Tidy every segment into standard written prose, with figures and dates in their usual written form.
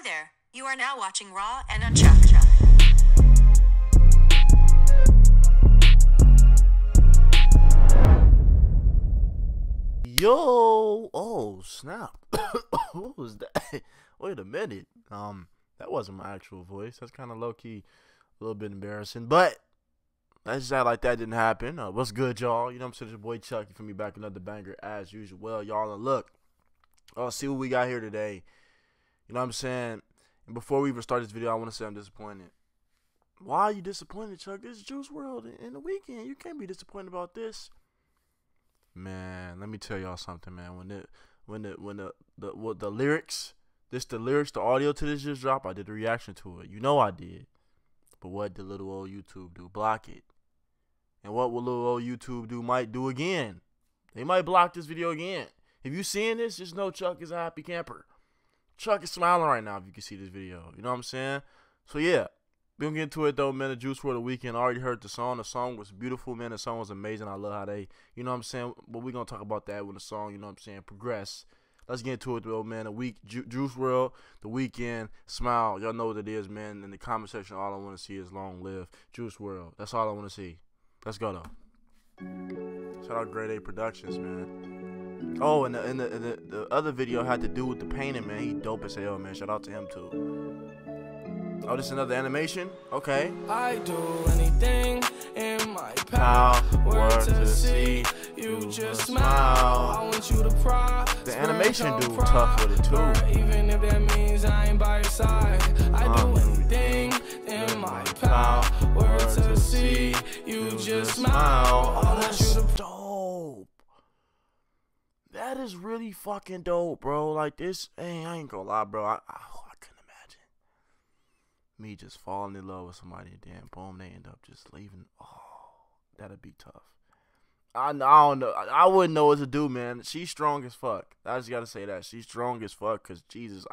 Hi there. You are now watching Raw and Unchuck. Yo, oh snap. What was that? Wait a minute. That wasn't my actual voice. That's kind of low-key, a little bit embarrassing, but let's just act like that didn't happen. What's good, y'all? You know what I'm saying? It's your boy Chuck. You feel me? Back another banger as usual. Well, y'all, and look, see what we got here today. You know what I'm saying? And before we even start this video, I want to say I'm disappointed. Why are you disappointed, Chuck? This is Juice WRLD in The Weeknd. You can't be disappointed about this. Man, let me tell y'all something, man. When the lyrics, the audio to this just dropped, I did a reaction to it. You know I did. But what did little old YouTube do? Block it. And what will little old YouTube do? Might do again. They might block this video again. If you seeing this, just know Chuck is a happy camper. Chuck is smiling right now if you can see this video. You know what I'm saying? So yeah. We gonna get into it though, man. The Juice WRLD The Weeknd. I already heard the song. The song was beautiful, man. The song was amazing. I love how they, you know what I'm saying? But we gonna talk about that when the song, you know what I'm saying, progress. Let's get into it though, man. Juice WRLD The Weeknd. Smile. Y'all know what it is, man. In the comment section, all I want to see is long live Juice WRLD. That's all I want to see. Let's go though. Shout out Grade A Productions, man. Oh, and the other video had to do with the painting, man. He dope as hell, man. Shout out to him too. Oh, this is another animation? Okay. I do anything in my power to see you just smile. I want you to prosper. The animation dude tough with it too. Even if that means I ain't by your side. I do anything in my power to see you just smile. I want you to dope. That is really fucking dope, bro. Like this, hey, I ain't gonna lie, bro. I couldn't imagine me just falling in love with somebody and then boom, they end up just leaving. Oh, that'd be tough. I don't know. I wouldn't know what to do, man. She's strong as fuck. I just gotta say that. She's strong as fuck, cause Jesus.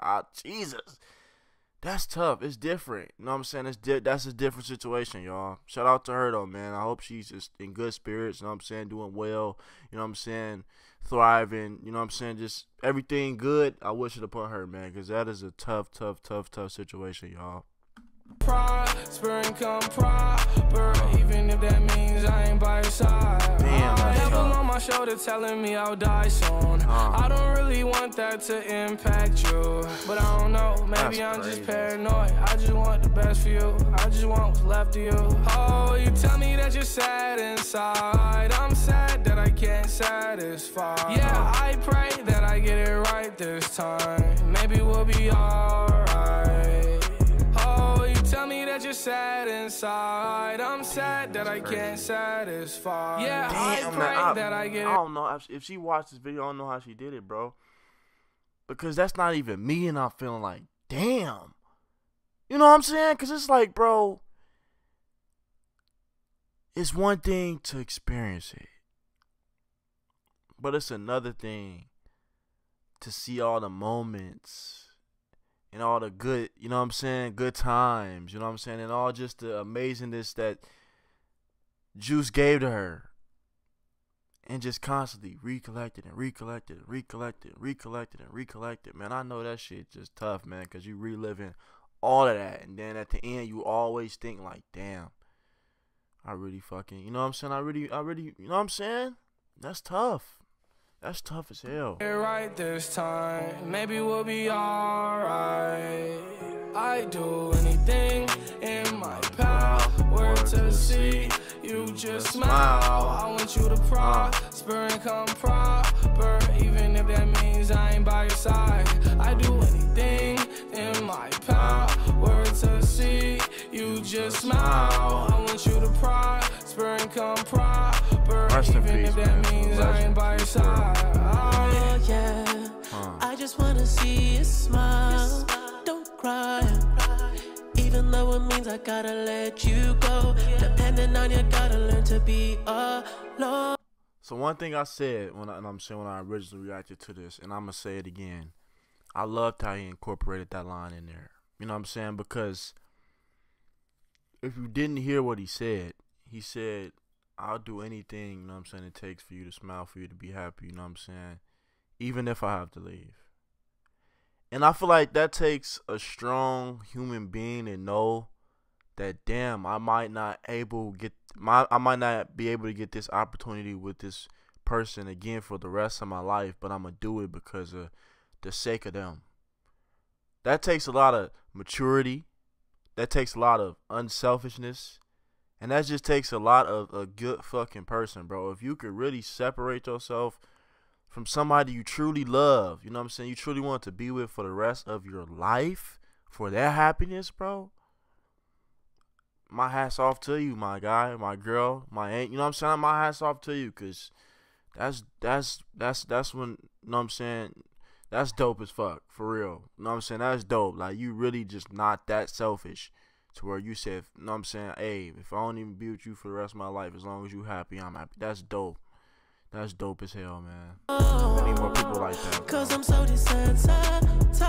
That's tough. It's different. You know what I'm saying? That's a different situation, y'all. Shout out to her though, man. I hope she's just in good spirits, you know what I'm saying, doing well, you know what I'm saying, thriving, you know what I'm saying, just everything good. I wish it upon her, man, cause that is a tough situation, y'all. Prosper and come proper, even if that means I ain't by your side. Damn, that's devil tough. on my shoulder telling me I'll die soon. I don't really want that to impact you, but I don't know, maybe I'm just paranoid. I just want the best for you. I just want what's left of you. Oh, you tell me that you're sad inside. I'm sad that I can't satisfy. Yeah, I pray that I get it right this time. Maybe we'll be alright. Tell me that you're sad inside. I'm sad that I can't satisfy. Yeah, damn, I pray that I get it. I don't know if she watched this video. I don't know how she did it, bro. Because that's not even me, and I'm feeling like, damn. You know what I'm saying? Because it's like, bro, it's one thing to experience it, but it's another thing to see all the moments and all the good, you know what I'm saying, good times, you know what I'm saying, and all just the amazingness that Juice gave to her, and just constantly recollected. Man, I know that shit just tough, man, because you reliving all of that, and then at the end you always think like, damn, I really fucking, you know what I'm saying, I really, you know what I'm saying, that's tough. That's tough as hell. Right this time, maybe we'll be alright. I do anything in my power to see you just smile. I want you to prosper and come proper, even if that means I ain't by your side. I do anything in my power to see you just smile. I want you to prosper and come proper, even if that means I ain't by your side. Oh yeah, I just wanna see you smile. Don't cry, even though it means I gotta let you go. Depending on you, gotta learn to be alone. So one thing I said when I originally reacted to this, and I'm gonna say it again, I loved how he incorporated that line in there. You know what I'm saying? Because if you didn't hear what he said, I'll do anything, you know what I'm saying, it takes for you to smile, for you to be happy, you know what I'm saying, even if I have to leave. And I feel like that takes a strong human being to know that, damn, I might not be able to get this opportunity with this person again for the rest of my life, but I'm gonna do it because of the sake of them. That takes a lot of maturity. That takes a lot of unselfishness. And that just takes a lot of a good fucking person, bro. If you could really separate yourself from somebody you truly love, you know what I'm saying, you truly want to be with for the rest of your life, for their happiness, bro, my hat's off to you, my guy, my girl, my aunt, you know what I'm saying, my hat's off to you, because that's when, you know what I'm saying, that's dope as fuck, for real, you know what I'm saying, that's dope, like, you really just not that selfish, to where you said, you know what I'm saying, hey, if I don't even be with you for the rest of my life, as long as you happy, I'm happy. That's dope. That's dope as hell, man. I need more people like that. Cause I'm so desensitized.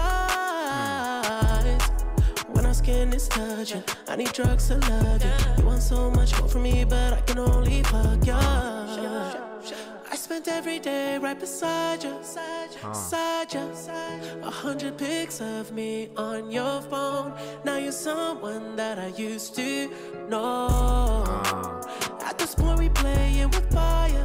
When our skin is touching, I need drugs to love you. You want so much more from me, but I can only fuck you. I spent every day right beside you, beside you. 100 pics of me on your phone. Now you're someone that I used to know. At this point we playing with fire.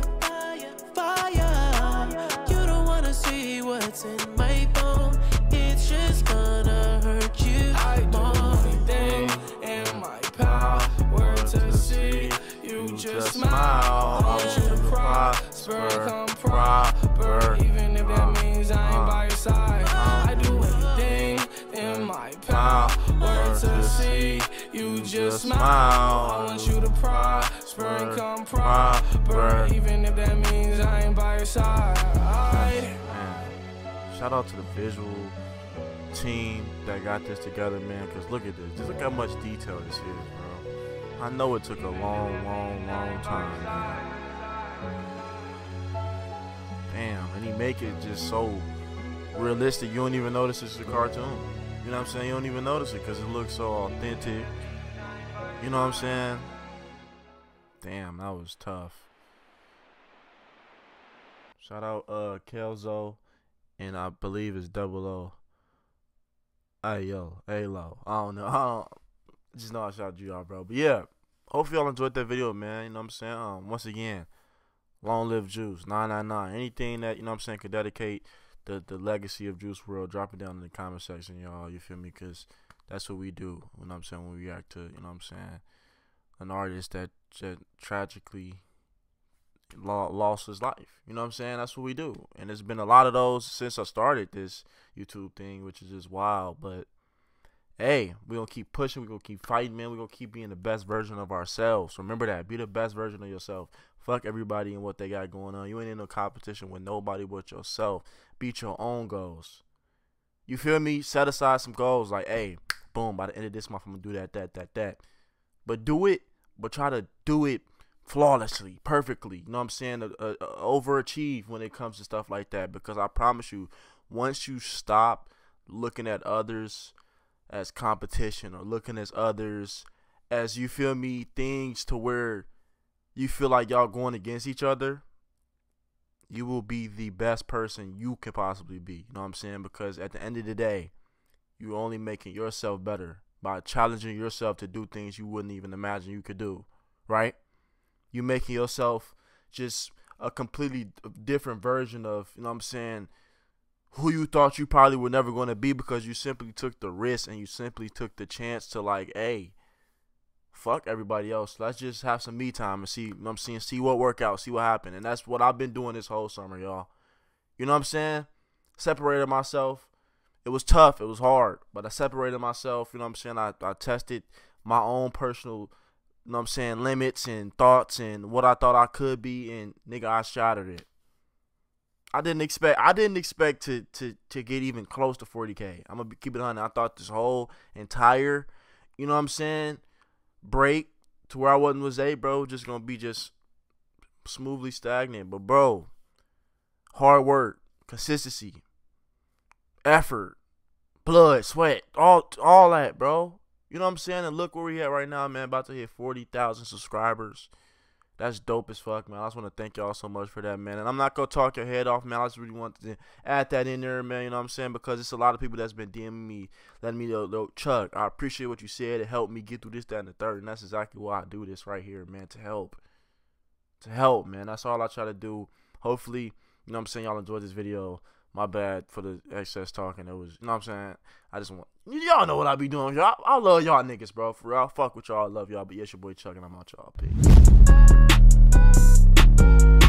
You don't wanna see what's in my phone. It's just gonna hurt you. I do anything in my power to see you just smile. I want you to prosper, come proper, even if that means I ain't by your side. I do anything in my power to see you just smile. I want you to prosper and come proper, even if that means I ain't by your side. Man, shout out to the visual team that got this together, man, because look at this. Just look how much detail this is, bro. I know it took a long time, man. Damn, and he make it just so realistic, you don't even notice it's a cartoon. You know what I'm saying? You don't even notice it because it looks so authentic. You know what I'm saying? Damn, that was tough. Shout out Kelzo, and I believe it's Double O. Hey yo, hey low. I don't know. Just know I shout you out, bro. But yeah, hopefully y'all enjoyed that video, man. You know what I'm saying? Once again, long live Juice 999. Anything that, you know what I'm saying, could dedicate the legacy of Juice WRLD, drop it down in the comment section, y'all. You feel me? Because that's what we do. You know what I'm saying? When we react to, you know what I'm saying, an artist that tragically lost his life. You know what I'm saying? That's what we do. And there's been a lot of those since I started this YouTube thing, which is just wild. But hey, we're going to keep pushing. We're going to keep fighting, man. We're going to keep being the best version of ourselves. Remember that. Be the best version of yourself. Fuck everybody and what they got going on. You ain't in no competition with nobody but yourself. Beat your own goals. You feel me? Set aside some goals like, hey, boom, by the end of this month, I'm going to do that. But do it, but try to do it flawlessly, perfectly. You know what I'm saying? Overachieve when it comes to stuff like that. Because I promise you, once you stop looking at others as competition or looking at others as, you feel me, things to where you feel like y'all going against each other, you will be the best person you can possibly be. You know what I'm saying? Because at the end of the day, you're only making yourself better by challenging yourself to do things you wouldn't even imagine you could do, right? You're making yourself just a completely different version of, you know what I'm saying, who you thought you probably were never going to be, because you simply took the risk and you simply took the chance to, like, hey, fuck everybody else. Let's just have some me time and see, you know what I'm saying, see what work out, see what happened. And that's what I've been doing this whole summer, y'all. You know what I'm saying? Separated myself. It was tough. It was hard. But I separated myself. You know what I'm saying? I tested my own personal, you know what I'm saying, limits and thoughts and what I thought I could be. And, nigga, I shattered it. I didn't expect to get even close to 40K. I'm going to keep it on. I thought this whole entire, you know what I'm saying, break to where I was bro, just going to be just smoothly stagnant. But, bro, hard work, consistency, effort, blood, sweat, all that, bro. You know what I'm saying? And look where we at right now, man. About to hit 40,000 subscribers. That's dope as fuck, man. I just want to thank y'all so much for that, man. And I'm not going to talk your head off, man. I just really want to add that in there, man. You know what I'm saying? Because it's a lot of people that's been DMing me, letting me know, Chuck, I appreciate what you said. It helped me get through this, that, and the third. And that's exactly why I do this right here, man, to help. To help, man. That's all I try to do. Hopefully, you know what I'm saying, y'all enjoyed this video. My bad for the excess talking. It was, you know what I'm saying? I just want, y'all know what I be doing, y'all. I love y'all niggas, bro. For real, I fuck with y'all. I love y'all. But yes, your boy Chuck, and I'm out, y'all. Peace.